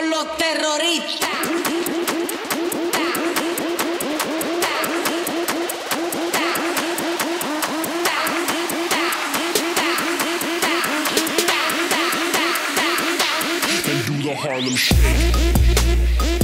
con los terroristas. And do the Harlem Shake.